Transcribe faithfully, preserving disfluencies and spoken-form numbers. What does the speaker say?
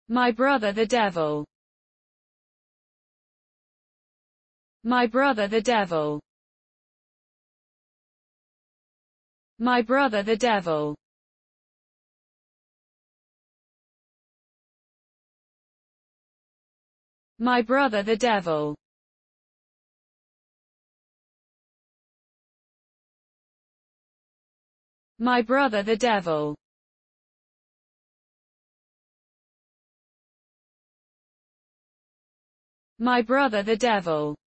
My brother the devil. My brother the devil. My brother the devil. My brother the devil. My brother the devil. My brother the devil.